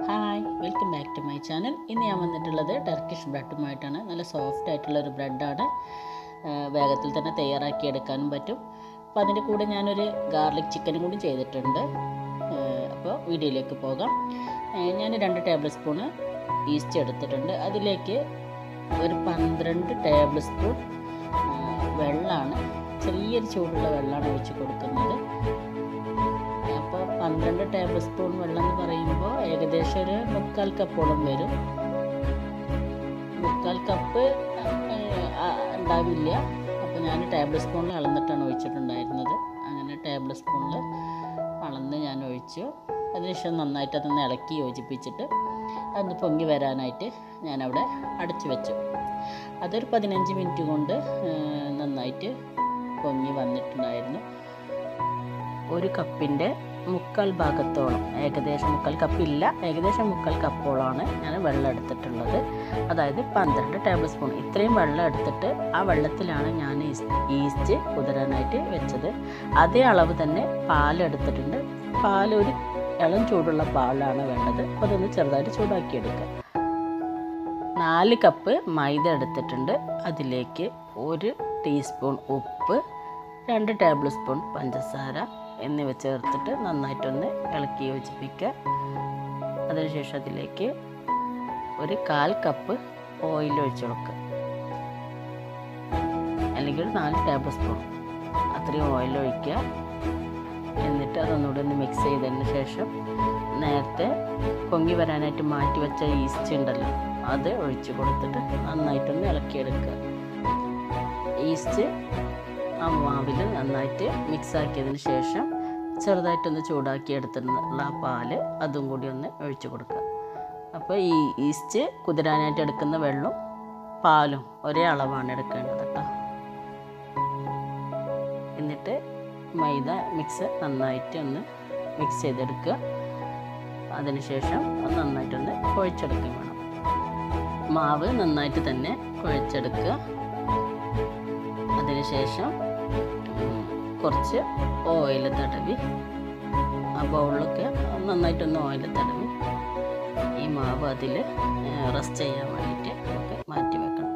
Hi, welcome back to my channel. ഇന്ന് ഞാൻ വന്നിട്ടുള്ളത് ടർക്കിഷ് ബ്രെഡുമായിട്ടാണ്. നല്ല സോഫ്റ്റ് ആയിട്ടുള്ളൊരു ബ്രെഡാണ്. വേഗത്തിൽ തന്നെ തയ്യാറാക്കി എടുക്കാനും പറ്റും. അപ്പോൾ അതിൻ്റെ കൂടെ ഞാനൊരു ഗാർലിക് ചിക്കനും കൂടി ചെയ്തിട്ടുണ്ട്. അപ്പോൾ വീഡിയോയിലേക്ക് പോകാം. ഞാൻ 2 ടേബിൾ സ്പൂണ് ഈസ്റ്റ് എടുത്തിട്ടുണ്ട്. അതിലേക്ക് ഒരു 12 ടേബിൾ സ്പൂൺ വെള്ളമാണ്, ചെറിയൊരു ചൂടുള്ള വെള്ളമാണ് ഒഴിച്ച് കൊടുക്കുന്നത്. അപ്പോൾ 12 ടേബിൾ സ്പൂൺ വെള്ളം എന്ന് പറയുമ്പോൾ ഏകദേശം ഒരു 3/4 കപ്പോളം വരും. 3/4 കപ്പ് ഉണ്ടാവില്ല. അപ്പോൾ ഞാൻ ടേബിൾ സ്പൂണിൽ അളന്നിട്ടാണ് ഒഴിച്ചിട്ടുണ്ടായിരുന്നത്. അങ്ങനെ ടേബിൾ സ്പൂണിൽ അളന്ന് ഞാൻ ഒഴിച്ചു. അതിനുശേഷം നന്നായിട്ട് അതൊന്ന് ഇളക്കി യോജിപ്പിച്ചിട്ട് അതൊന്ന് പൊങ്ങി വരാനായിട്ട് ഞാനവിടെ അടച്ചു വെച്ചു. അതൊരു 15 മിനിറ്റ് കൊണ്ട് നന്നായിട്ട് പൊങ്ങി വന്നിട്ടുണ്ടായിരുന്നു. ഒരു കപ്പിൻ്റെ 3/4 ഭാഗത്തോളം, ഏകദേശം 3/4 കപ്പില്ല, ഏകദേശം 3/4 കപ്പോളമാണ് ഞാൻ വെള്ളം എടുത്തിട്ടുള്ളത്. അതായത് 12 ടേബിൾ സ്പൂൺ. ഇത്രയും വെള്ളം എടുത്തിട്ട് ആ വെള്ളത്തിലാണ് ഞാൻ ഈസ്റ്റ് കുതിരാനായിട്ട് വെച്ചത്. അതേ അളവ് തന്നെ പാലെടുത്തിട്ടുണ്ട്. പാലൊരു ഇളം ചൂടുള്ള പാലാണ് വേണ്ടത്. അപ്പോൾ അതൊന്ന് ചെറുതായിട്ട് ചൂടാക്കിയെടുക്കുക. 4 കപ്പ് മൈദ എടുത്തിട്ടുണ്ട്. അതിലേക്ക് 1 ടീസ്പൂൺ ഉപ്പ്, 2 ടേബിൾ സ്പൂൺ പഞ്ചസാര എന്നിവ ചേർത്തിട്ട് നന്നായിട്ടൊന്ന് ഇളക്കി യോജിപ്പിക്കുക. അതിനുശേഷം അതിലേക്ക് ഒരു 1/4 കപ്പ് ഓയിൽ ഒഴിച്ചു കൊടുക്കുക, അല്ലെങ്കിൽ ഒരു 4 ടേബിൾ സ്പൂൺ അത്രയും ഓയിൽ ഒഴിക്കുക. എന്നിട്ട് അതൊന്നുകൂടി ഒന്ന് മിക്സ് ചെയ്തതിന് ശേഷം നേരത്തെ പൊങ്ങി വരാനായിട്ട് മാറ്റി വെച്ച ഈസ്റ്റ് ഉണ്ടല്ലോ, അത് ഒഴിച്ച് കൊടുത്തിട്ട് നന്നായിട്ടൊന്ന് ഇളക്കിയെടുക്കുക. ഈസ്റ്റ് ആ മാവിൽ നന്നായിട്ട് മിക്സ് ആക്കിയതിന് ശേഷം ചെറുതായിട്ടൊന്ന് ചൂടാക്കി എടുത്തിട്ടുള്ള ആ പാല് അതും കൂടി ഒന്ന് ഒഴിച്ച് കൊടുക്കുക. അപ്പോൾ ഈ ഈസ്റ്റ് കുതിരാനായിട്ട് എടുക്കുന്ന വെള്ളവും പാലും ഒരേ അളവാണ് എടുക്കേണ്ടത് കേട്ടോ. എന്നിട്ട് മൈദ മിക്സ് നന്നായിട്ട് ഒന്ന് മിക്സ് ചെയ്തെടുക്കുക. അതിനുശേഷം നന്നായിട്ടൊന്ന് കുഴച്ചെടുക്കുക വേണം. മാവ് നന്നായിട്ട് തന്നെ കുഴച്ചെടുക്കുക. അതിനുശേഷം കുറച്ച് ഓയിൽ തടവി, ആ ബൗളിലൊക്കെ നന്നായിട്ടൊന്ന് ഓയിൽ തടവി ഈ മാവ് അതിൽ റെസ്റ്റ് ചെയ്യാൻ വേണ്ടിയിട്ട് നമുക്ക് മാറ്റി വെക്കണം.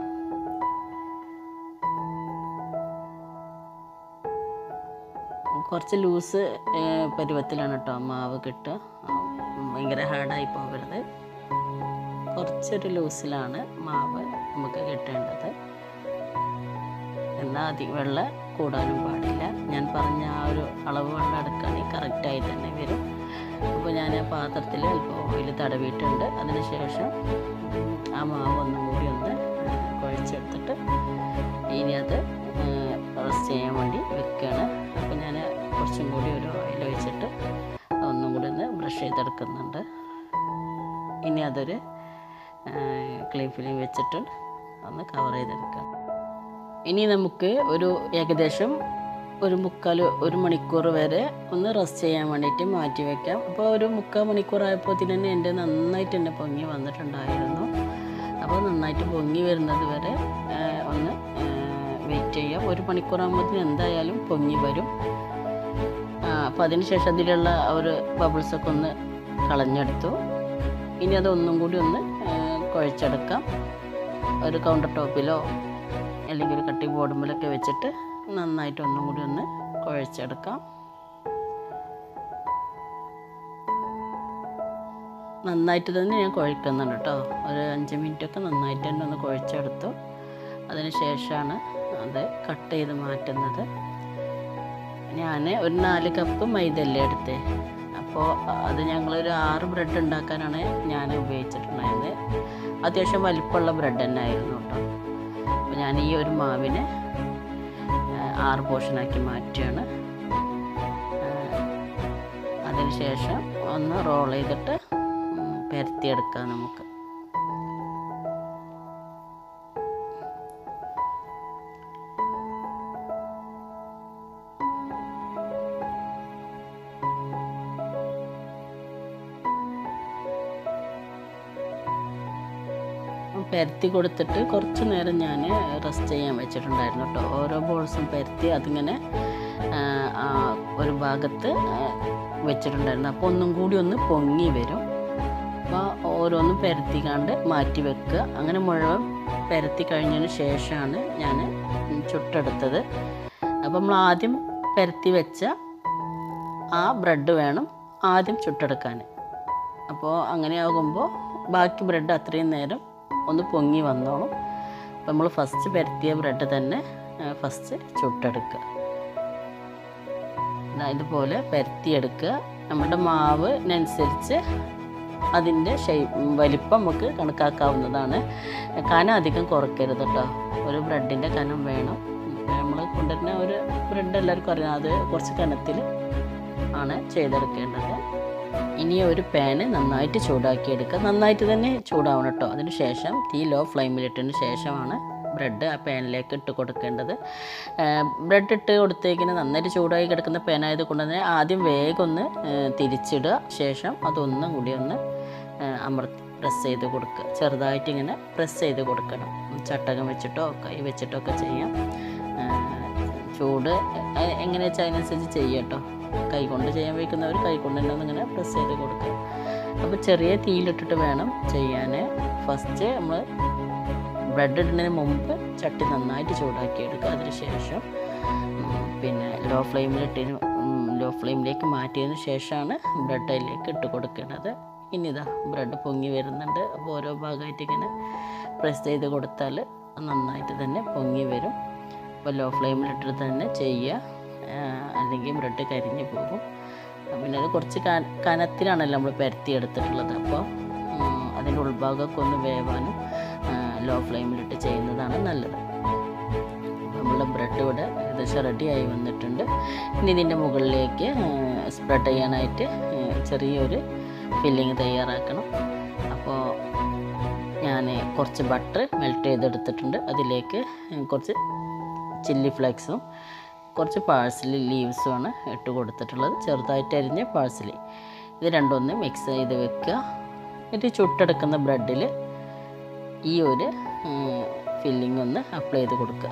കുറച്ച് ലൂസ് പരുവത്തിലാണ് കേട്ടോ മാവ് കിട്ടുക. ഭയങ്കര ഹാർഡായി പോകരുത്. കുറച്ചൊരു ലൂസിലാണ് മാവ് നമുക്ക് കിട്ടേണ്ടത്. എന്നാൽ അധികം വെള്ളം കൂടാനും പാടില്ല. ഞാൻ പറഞ്ഞ ആ ഒരു അളവ് വെള്ളം എടുക്കുകയാണെങ്കിൽ കറക്റ്റായി തന്നെ വരും. അപ്പോൾ ഞാൻ ആ പാത്രത്തിൽ അല്പം ഓയിൽ തടവിയിട്ടുണ്ട്. അതിനുശേഷം ആ മാവ് ഒന്നും കൂടി ഒന്ന് കുഴച്ചെടുത്തിട്ട് ഇനി അത് റെസ്റ്റ് ചെയ്യാൻ വേണ്ടി വെക്കുകയാണ്. അപ്പോൾ ഞാൻ കുറച്ചും കൂടി ഒരു ഓയിൽ ഒഴിച്ചിട്ട് ഒന്നും കൂടി ഒന്ന് ബ്രഷ് ചെയ്തെടുക്കുന്നുണ്ട്. ഇനി അതൊരു ക്ലീൻ ഫിലിം വെച്ചിട്ട് ഒന്ന് കവർ ചെയ്തെടുക്കാം. ഇനി നമുക്ക് ഒരു ഏകദേശം ഒരു മണിക്കൂർ വരെ ഒന്ന് റെസ്റ്റ് ചെയ്യാൻ വേണ്ടിയിട്ട് മാറ്റി വയ്ക്കാം. അപ്പോൾ ഒരു 3/4 മണിക്കൂറായപ്പോൾ തന്നെ എൻ്റെ നന്നായിട്ട് തന്നെ പൊങ്ങി വന്നിട്ടുണ്ടായിരുന്നു. അപ്പോൾ നന്നായിട്ട് പൊങ്ങി വരുന്നത് വരെ ഒന്ന് വെയിറ്റ് ചെയ്യാം. 1 മണിക്കൂറാകുമ്പോഴത്തേന് എന്തായാലും പൊങ്ങി വരും. അപ്പോൾ അതിന് ശേഷം അതിലുള്ള ഒരു ബബിൾസൊക്കെ ഒന്ന് കളഞ്ഞെടുത്തു. ഇനി അതൊന്നും കൂടി ഒന്ന് കുഴച്ചെടുക്കാം. ഒരു കൗണ്ടർ ടോപ്പിലോ അല്ലെങ്കിൽ ഒരു കട്ടിംഗ് ബോർഡുമ്പിലൊക്കെ വെച്ചിട്ട് നന്നായിട്ട് ഒന്നും കൂടി ഒന്ന് കുഴച്ചെടുക്കാം. നന്നായിട്ട് തന്നെ ഞാൻ കുഴക്കുന്നുണ്ട് കേട്ടോ. ഒരു 5 മിനിറ്റൊക്കെ നന്നായിട്ട് തന്നെ ഒന്ന് കുഴച്ചെടുത്തു. അതിന് ശേഷമാണ് അത് കട്ട് ചെയ്ത് മാറ്റുന്നത്. ഞാൻ ഒരു 4 കപ്പ് മൈദല്ലേ എടുത്തേ. അപ്പോൾ അത് ഞങ്ങളൊരു 6 ബ്രെഡ് ഉണ്ടാക്കാനാണ് ഞാൻ ഉപയോഗിച്ചിട്ടുണ്ടായിരുന്നത്. അത്യാവശ്യം വലിപ്പമുള്ള ബ്രെഡ് തന്നെ ആയിരുന്നു കേട്ടോ. അപ്പോൾ ഞാൻ ഈ ഒരു മാവിനെ 6 പോർഷനാക്കി മാറ്റുകയാണ്. അതിനുശേഷം ഒന്ന് റോൾ ചെയ്തിട്ട് പരത്തിയെടുക്കാം നമുക്ക്. പരത്തി കൊടുത്തിട്ട് കുറച്ച് നേരം ഞാൻ റെസ്റ്റ് ചെയ്യാൻ വെച്ചിട്ടുണ്ടായിരുന്നു കേട്ടോ. ഓരോ ബോൾസും പരത്തി അതിങ്ങനെ ഒരു ഭാഗത്ത് വെച്ചിട്ടുണ്ടായിരുന്നു. അപ്പോൾ ഒന്നും കൂടി ഒന്ന് പൊങ്ങി വരും. അപ്പോൾ ഓരോന്നും പരത്തിക്കാണ്ട് മാറ്റി വെക്കുക. അങ്ങനെ മുഴുവൻ പരത്തി കഴിഞ്ഞതിന് ശേഷമാണ് ഞാൻ ചുട്ടെടുത്തത്. അപ്പോൾ നമ്മൾ ആദ്യം പരത്തി വെച്ച ആ ബ്രെഡ് വേണം ആദ്യം ചുട്ടെടുക്കാൻ. അപ്പോൾ അങ്ങനെ ആകുമ്പോൾ ബാക്കി ബ്രെഡ് അത്രയും നേരം ഒന്ന് പൊങ്ങി വന്നോളും. അപ്പോൾ നമ്മൾ ഫസ്റ്റ് പരത്തിയ ബ്രെഡ് തന്നെ ഫസ്റ്റ് ചുട്ടെടുക്കുക. ഇതുപോലെ പരത്തിയെടുക്കുക. നമ്മുടെ മാവിനനുസരിച്ച് അതിൻ്റെ വലിപ്പം നമുക്ക് കണക്കാക്കാവുന്നതാണ്. കനം അധികം കുറയ്ക്കരുത് കേട്ടോ. ഒരു ബ്രെഡിൻ്റെ കനം വേണം. നമ്മൾ കൊണ്ടുവരുന്ന ഒരു ബ്രെഡ് എല്ലാവർക്കും അറിയാം, അത് കുറച്ച് കനത്തിൽ ആണ് ചെയ്തെടുക്കേണ്ടത്. ഇനി ഒരു പാന് നന്നായിട്ട് ചൂടാക്കിയെടുക്കുക. നന്നായിട്ട് തന്നെ ചൂടാവണം കേട്ടോ. അതിന് ശേഷം തീ ലോ ഫ്ലെയിമിലിട്ടതിന് ശേഷമാണ് ബ്രെഡ് ആ പാനിലേക്ക് ഇട്ട് കൊടുക്കേണ്ടത്. ബ്രെഡ് ഇട്ട് കൊടുത്തേക്കിന് നന്നായിട്ട് ചൂടായി കിടക്കുന്ന പാനായത് കൊണ്ട് തന്നെ ആദ്യം വേഗം ഒന്ന് തിരിച്ചിടുക. ശേഷം അതൊന്നും കൂടി ഒന്ന് പ്രസ് ചെയ്ത് കൊടുക്കുക. ചെറുതായിട്ട് ഇങ്ങനെ പ്രസ് ചെയ്ത് കൊടുക്കണം. ചട്ടകം വെച്ചിട്ടോ കൈ വെച്ചിട്ടോ ഒക്കെ ചെയ്യാം. ചൂട് എങ്ങനെ വെച്ചാൽ അതിനനുസരിച്ച് ചെയ്യാം കേട്ടോ. കൈ കൊണ്ട് ചെയ്യാൻ വയ്ക്കുന്നവർ കൈ കൊണ്ട് തന്നെ ഒന്നിങ്ങനെ പ്രസ് ചെയ്ത് കൊടുക്കുക. അപ്പോൾ ചെറിയ തീയിലിട്ടിട്ട് വേണം ചെയ്യാൻ. ഫസ്റ്റ് നമ്മൾ ബ്രെഡ് ഇടുന്നതിന് മുമ്പ് ചട്ടി നന്നായിട്ട് ചൂടാക്കിയെടുക്കുക. അതിന് ശേഷം പിന്നെ ലോ ഫ്ലെയിമിലേക്ക് മാറ്റിയതിന് ശേഷമാണ് ബ്രെഡ് അതിലേക്ക് ഇട്ട് കൊടുക്കേണ്ടത്. ഇനി ഇതാ ബ്രെഡ് പൊങ്ങി വരുന്നുണ്ട്. അപ്പോൾ ഓരോ ഭാഗമായിട്ട് ഇങ്ങനെ പ്രസ് ചെയ്ത് കൊടുത്താൽ നന്നായിട്ട് തന്നെ പൊങ്ങി വരും. അപ്പോൾ ലോ ഫ്ലെയിമിലിട്ടിട്ട് തന്നെ ചെയ്യുക, അല്ലെങ്കിൽ ബ്രെഡ് കരിഞ്ഞു പോകും. പിന്നെ അത് കുറച്ച് കനത്തിലാണല്ലോ നമ്മൾ പരത്തിയെടുത്തിട്ടുള്ളത്. അപ്പോൾ അതിൻ്റെ ഉൾഭാഗമൊക്കെ ഒന്ന് വേവാനും ലോ ഫ്ലെയിമിലിട്ട് ചെയ്യുന്നതാണ് നല്ലത്. നമ്മളുടെ ബ്രെഡ് ഇവിടെ ഏകദേശം റെഡിയായി വന്നിട്ടുണ്ട്. ഇനി ഇതിൻ്റെ മുകളിലേക്ക് സ്പ്രെഡ് ചെയ്യാനായിട്ട് ചെറിയൊരു ഫില്ലിങ് തയ്യാറാക്കണം. അപ്പോൾ ഞാൻ കുറച്ച് ബട്ടർ മെൽറ്റ് ചെയ്തെടുത്തിട്ടുണ്ട്. അതിലേക്ക് കുറച്ച് ചില്ലി ഫ്ലേക്സും കുറച്ച് പാഴ്സലി ലീവ്സുമാണ് ഇട്ട് കൊടുത്തിട്ടുള്ളത്. ചെറുതായിട്ട് അരിഞ്ഞ പാഴ്സലി. ഇത് രണ്ടൊന്ന് മിക്സ് ചെയ്ത് വെക്കുക. എന്നിട്ട് ചുട്ടെടുക്കുന്ന ബ്രെഡിൽ ഈ ഒരു ഫില്ലിംഗ് ഒന്ന് അപ്ലൈ ചെയ്ത് കൊടുക്കുക.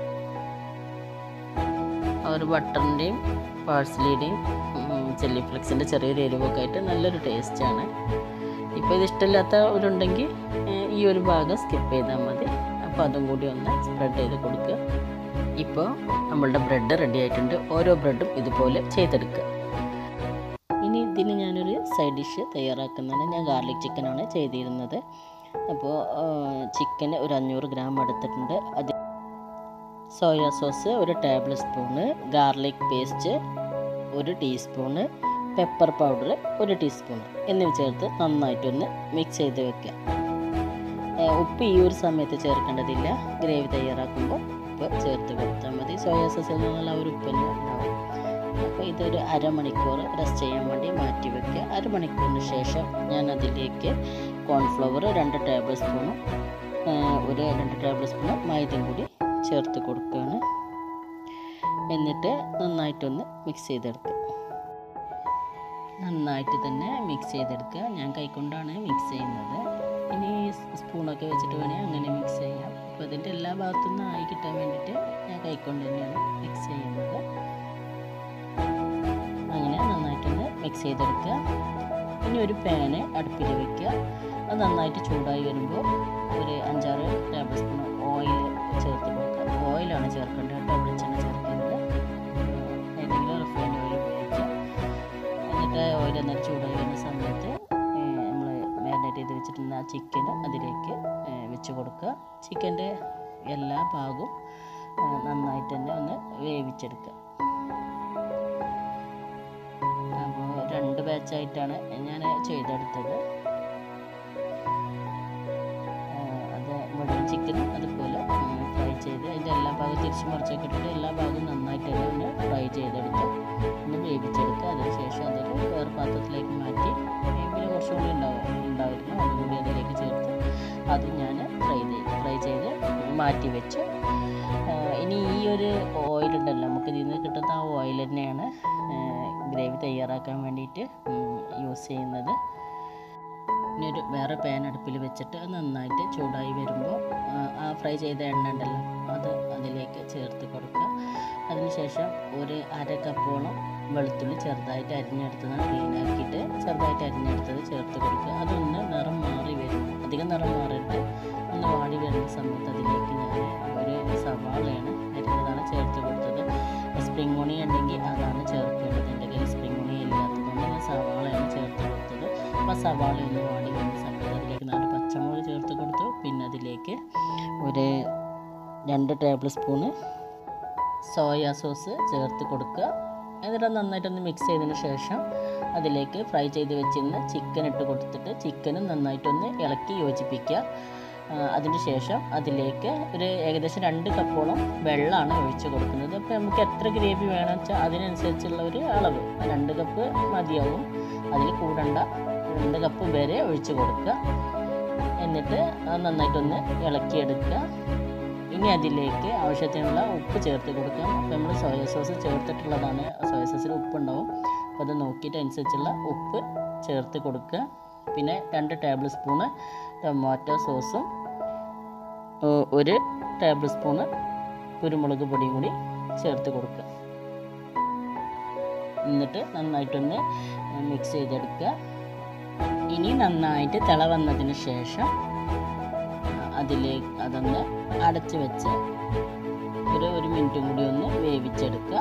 ആ ഒരു ബട്ടറിൻ്റെയും പാഴ്സലിയുടെയും ചില്ലി ഫ്ലെക്സിൻ്റെ ചെറിയൊരു എരിവൊക്കെ ആയിട്ട് നല്ലൊരു ടേസ്റ്റാണ്. ഇപ്പോൾ ഇത് ഇഷ്ടമില്ലാത്തവരുണ്ടെങ്കിൽ ഈ ഒരു ഭാഗം സ്കിപ്പ് ചെയ്താൽ മതി. അപ്പോൾ അതും കൂടി ഒന്ന് സ്പ്രെഡ് ചെയ്ത് കൊടുക്കുക. ഇപ്പോൾ നമ്മളുടെ ബ്രെഡ് റെഡി ആയിട്ടുണ്ട്. ഓരോ ബ്രെഡും ഇതുപോലെ ചെയ്തെടുക്കുക. ഇനി ഇതിന് ഞാനൊരു സൈഡ് ഡിഷ് തയ്യാറാക്കുന്നതാണ്. ഞാൻ ഗാർലിക് ചിക്കനാണ് ചെയ്തിരുന്നത്. അപ്പോൾ ചിക്കൻ ഒരു 500 ഗ്രാം എടുത്തിട്ടുണ്ട്. അത് soya sauce 1 tablespoon, garlic paste 1 teaspoon, pepper powder 1 teaspoon എന്നിവ ചേർത്ത് നന്നായിട്ടൊന്ന് മിക്സ് ചെയ്ത് വെക്കുക. ഉപ്പ് ഈ ഒരു സമയത്ത് ചേർക്കേണ്ടതില്ല. ഗ്രേവി തയ്യാറാക്കുമ്പോൾ ഉപ്പ് ചേർത്ത് കൊടുത്താൽ മതി. സോയ സോസിൽ നിന്നുള്ള ഒരു ഉപ്പ് തന്നെ ഉണ്ടാവും. അപ്പോൾ ഇതൊരു അരമണിക്കൂർ റെസ്റ്റ് ചെയ്യാൻ വേണ്ടി മാറ്റി വയ്ക്കുക. അരമണിക്കൂറിന് ശേഷം ഞാൻ അതിലേക്ക് കോൺഫ്ലവർ 2 ടേബിൾ സ്പൂണും 2 ടേബിൾ സ്പൂൺ മൈദയും കൂടി ചേർത്ത് കൊടുക്കുകയാണ്. എന്നിട്ട് നന്നായിട്ടൊന്ന് മിക്സ് ചെയ്തെടുക്കുക. നന്നായിട്ട് തന്നെ മിക്സ് ചെയ്തെടുക്കുക. ഞാൻ കൈകൊണ്ടാണ് മിക്സ് ചെയ്യുന്നത്. ഇനി സ്പൂണൊക്കെ വെച്ചിട്ട് വേണമെങ്കിൽ അങ്ങനെ മിക്സ് ചെയ്യാം. അപ്പോൾ ഇതിൻ്റെ എല്ലാ ഭാഗത്തുനിന്നും ആയി കിട്ടാൻ വേണ്ടിയിട്ട് ഞാൻ കൈകൊണ്ട് തന്നെയാണ് മിക്സ് ചെയ്യുന്നത്. അങ്ങനെ നന്നായിട്ടൊന്ന് മിക്സ് ചെയ്തെടുക്കുക. ഇനി ഒരു പാന് അടുപ്പിൽ വയ്ക്കുക. അത് നന്നായിട്ട് ചൂടായി വരുമ്പോൾ ഒരു 5-6 ടേബിൾ സ്പൂൺ ഓയിൽ ചേർത്ത് കൊടുക്കുക. ഓയിലാണ് ചേർക്കേണ്ടത് കേട്ടോ, വെളിച്ചെണ്ണ ചേർക്കരുത്. ഏതെങ്കിലും റിഫൈൻഡ് ഓയിൽ ഉപയോഗിക്കുക. എന്നിട്ട് ഓയിൽ എന്നിട്ട് ചൂടായി വരുന്ന സമയത്ത് നമ്മൾ മാരിനേറ്റ് ചെയ്ത് വെച്ചിട്ടുള്ള ആ ചിക്കൻ അതിലേക്ക് വെച്ച് കൊടുക്കുക. ചിക്കൻ്റെ എല്ലാ ഭാഗവും നന്നായിട്ട് തന്നെ ഒന്ന് വേവിച്ചെടുക്കുക. അപ്പോൾ 2 ബാച്ചായിട്ടാണ് ഞാൻ ചെയ്തെടുത്തത്. അത് മുഴുവൻ ചിക്കനും അതുപോലെ ഫ്രൈ ചെയ്ത് അതിൻ്റെ എല്ലാ ഭാഗവും തിരിച്ച് മറിച്ചൊക്കെ ഇട്ടിട്ട് എല്ലാ ഭാഗവും നന്നായിട്ട് തന്നെ ഒന്ന് ഫ്രൈ ചെയ്തെടുത്ത് ഒന്ന് വേവിച്ചെടുക്കുക. അതിനുശേഷം അതൊരു വേറെ പാത്രത്തിലേക്ക് മാറ്റി പിന്നെ കുറച്ചും കൂടി ഉണ്ടായിരുന്നു അതുകൂടി അതിലേക്ക് ചേർത്ത് അത് ഞാൻ ഫ്രൈ ചെയ്ത് മാറ്റി വെച്ചു. ഇനി ഈ ഒരു ഓയിലുണ്ടല്ലോ, നമുക്ക് ഇതിൽ നിന്ന് കിട്ടുന്ന ആ ഓയിൽ തന്നെയാണ് ഗ്രേവി തയ്യാറാക്കാൻ വേണ്ടിയിട്ട് യൂസ് ചെയ്യുന്നത്. ഇനി ഒരു വേറെ പാൻ അടുപ്പിൽ വെച്ചിട്ട് അത് നന്നായിട്ട് ചൂടായി വരുമ്പോൾ ആ ഫ്രൈ ചെയ്ത എണ്ണ ഉണ്ടല്ലോ അത് അതിലേക്ക് ചേർത്ത് കൊടുക്കുക. അതിനുശേഷം ഒരു 1/2 കപ്പോളം വെളുത്തുള്ളി ചെറുതായിട്ട് അരിഞ്ഞെടുത്തത് ക്ലീനാക്കിയിട്ട് ചെറുതായിട്ട് അരിഞ്ഞെടുത്തത് ചേർത്ത് കൊടുക്കുക. അതൊന്ന് നിറം മാറി വരുന്നു, അധികം നിറം മാറിയിട്ട് ഒന്ന് വാടി വരുന്ന സമയത്ത് അതിലേക്ക് ഞാൻ ഒരു സവാളയാണ് അരിഞ്ഞതാണ് ചേർത്ത് കൊടുത്തത്. സ്പ്രിംഗ് ഓണിയൻ ഉണ്ടെങ്കിൽ അതാണ് ചേർക്കേണ്ടത്. എൻ്റെ കയ്യിൽ സ്പ്രിംഗ് ഓണിയൻ ഇല്ലാത്തതുകൊണ്ട് ഞാൻ സവാളയാണ് ചേർത്ത് കൊടുത്തത്. അപ്പോൾ സവാള ഒന്ന് വാടി വരുന്ന സമയത്ത് അതിലേക്ക് 4 പച്ചമുളക് ചേർത്ത് കൊടുത്തു. പിന്നെ അതിലേക്ക് ഒരു 2 ടേബിൾ സ്പൂണ് സോയാ സോസ് ചേർത്ത് കൊടുക്കുക. എന്നിട്ട് നന്നായിട്ടൊന്ന് മിക്സ് ചെയ്തതിന് ശേഷം അതിലേക്ക് ഫ്രൈ ചെയ്ത് വെച്ചിരുന്ന ചിക്കൻ ഇട്ട് കൊടുത്തിട്ട് ചിക്കനും നന്നായിട്ടൊന്ന് ഇളക്കി യോജിപ്പിക്കുക. അതിന് ശേഷം അതിലേക്ക് ഒരു ഏകദേശം 2 കപ്പോളം വെള്ളമാണ് ഒഴിച്ച് കൊടുക്കുന്നത്. അപ്പോൾ നമുക്ക് എത്ര ഗ്രേവി വേണമെന്ന് വെച്ചാൽ അതിനനുസരിച്ചുള്ള ഒരു അളവ് 2 കപ്പ് മതിയാവും, അതിൽ കൂടണ്ട. 2 കപ്പ് വരെ ഒഴിച്ച് കൊടുക്കുക. എന്നിട്ട് നന്നായിട്ടൊന്ന് ഇളക്കിയെടുക്കുക. ഇനി അതിലേക്ക് ആവശ്യത്തിനുള്ള ഉപ്പ് ചേർത്ത് കൊടുക്കാം. അപ്പോൾ നമ്മൾ സോയാ സോസ് ചേർത്തിട്ടുള്ളതാണ്, സോയാ സോസിൽ ഉപ്പുണ്ടാവും. അപ്പോൾ അത് നോക്കിയിട്ട് അനുസരിച്ചുള്ള ഉപ്പ് ചേർത്ത് കൊടുക്കുക. പിന്നെ 2 ടേബിൾ സ്പൂണ് ടൊമാറ്റോ സോസും 1 ടേബിൾ സ്പൂണ് കുരുമുളക് പൊടിയും കൂടി ചേർത്ത് കൊടുക്കുക. എന്നിട്ട് നന്നായിട്ടൊന്ന് മിക്സ് ചെയ്തെടുക്കുക. ഇനി നന്നായിട്ട് തിള വന്നതിന് ശേഷം അതിലേക്ക് അതൊന്ന് അടച്ച് വെച്ച് ഒരു 1 മിനിറ്റും കൂടി ഒന്ന് വേവിച്ചെടുക്കുക.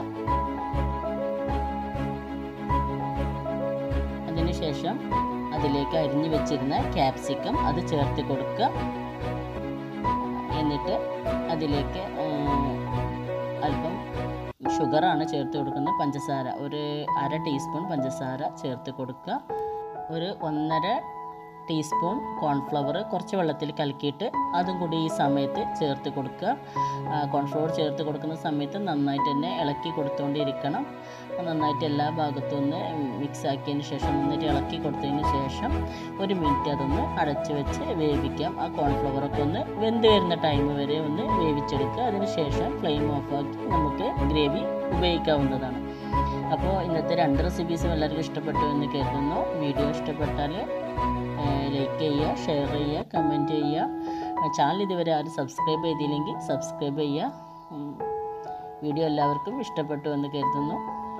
അതിനുശേഷം അതിലേക്ക് അരിഞ്ഞു വെച്ചിരുന്ന ക്യാപ്സിക്കം അത് ചേർത്ത് കൊടുക്കുക. എന്നിട്ട് അതിലേക്ക് അല്പം ഷുഗറാണ് ചേർത്ത് കൊടുക്കുന്നത്, പഞ്ചസാര ഒരു 1/2 ടീസ്പൂൺ പഞ്ചസാര ചേർത്ത് കൊടുക്കുക. ഒരു 1.5 ടീസ്പൂൺ കോൺഫ്ലവർ കുറച്ച് വെള്ളത്തിൽ കലക്കിയിട്ട് അതും കൂടി ഈ സമയത്ത് ചേർത്ത് കൊടുക്കുക. കോൺഫ്ലവർ ചേർത്ത് കൊടുക്കുന്ന സമയത്ത് നന്നായിട്ട് തന്നെ ഇളക്കി കൊടുത്തുകൊണ്ടിരിക്കണം. നന്നായിട്ട് എല്ലാ ഭാഗത്തും ഒന്ന് മിക്സ് ആക്കിയതിന് ശേഷം നന്നായിട്ട് ഇളക്കി കൊടുത്തതിന് ശേഷം 1 മിനിറ്റ് അതൊന്ന് അടച്ച് വെച്ച് വേവിക്കാം. ആ കോൺഫ്ലവറൊക്കെ ഒന്ന് വെന്ത് വരുന്ന ടൈം വരെ ഒന്ന് വേവിച്ചെടുക്കുക. അതിന് ശേഷം ഫ്ലെയിം ഓഫാക്കി നമുക്ക് ഗ്രേവി ഉപയോഗിക്കാവുന്നതാണ്. അപ്പോൾ ഇന്നത്തെ 2 റെസിപ്പീസും എല്ലാവർക്കും ഇഷ്ടപ്പെട്ടു എന്ന് കരുതുന്നു. വീഡിയോ ഇഷ്ടപ്പെട്ടാൽ ലൈക്ക് ചെയ്യുക, ഷെയർ ചെയ്യുക, കമൻറ്റ് ചെയ്യുക. ചാനൽ ഇതുവരെ ആരും സബ്സ്ക്രൈബ് ചെയ്തില്ലെങ്കിൽ സബ്സ്ക്രൈബ് ചെയ്യുക. വീഡിയോ എല്ലാവർക്കും ഇഷ്ടപ്പെട്ടു എന്ന് കരുതുന്നു.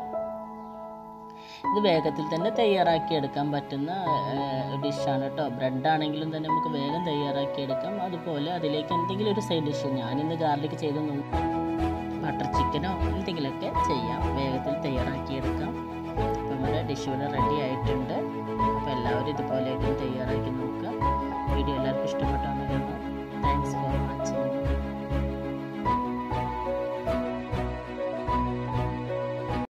ഇത് വേഗത്തിൽ തന്നെ തയ്യാറാക്കിയെടുക്കാൻ പറ്റുന്ന ഡിഷാണ് കേട്ടോ. ബ്രെഡാണെങ്കിലും തന്നെ നമുക്ക് വേഗം തയ്യാറാക്കിയെടുക്കാം. അതുപോലെ അതിലേക്ക് എന്തെങ്കിലും ഒരു സൈഡ് ഡിഷ്, ഞാനിന്ന് ഗാർലിക് ചെയ്ത് ബട്ടർ ചിക്കനോ എന്തെങ്കിലുമൊക്കെ ചെയ്യാം, വേഗത്തിൽ തയ്യാറാക്കിയെടുക്കാം. അപ്പോൾ നമ്മുടെ ഡിഷ് ഇവിടെ റെഡി ആയിട്ടുണ്ട്. അപ്പോൾ എല്ലാവരും ഇതുപോലെയൊക്കെ തയ്യാറാക്കി നോക്കുക. വീഡിയോ എല്ലാവർക്കും ഇഷ്ടപ്പെട്ടാണെന്ന്. Thanks for watching.